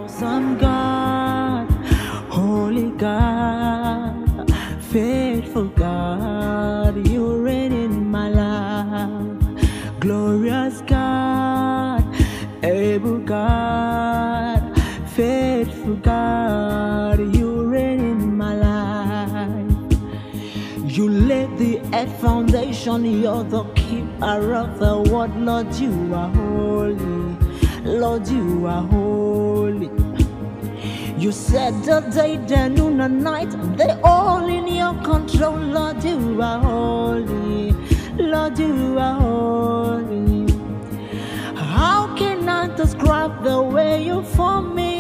Awesome God, holy God, faithful God, you reign in my life. Glorious God, able God, faithful God, you reign in my life. You laid the earth foundation, you're the keeper of the world. Lord, you are holy. Lord, you are holy. You said the day, the noon, and night, they all in your control. Lord, you are holy. Lord, you are holy. How can I describe the way you form me?